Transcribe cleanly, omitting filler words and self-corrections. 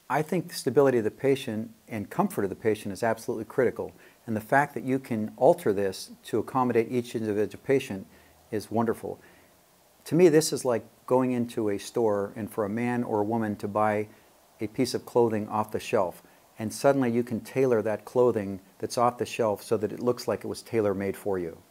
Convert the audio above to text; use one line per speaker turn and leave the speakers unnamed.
I think the stability of the patient and comfort of the patient is absolutely critical. And the fact that you can alter this to accommodate each individual patient is wonderful. To me, this is like going into a store and for a man or a woman to buy a piece of clothing off the shelf. And suddenly you can tailor that clothing that's off the shelf so that it looks like it was tailor-made for you.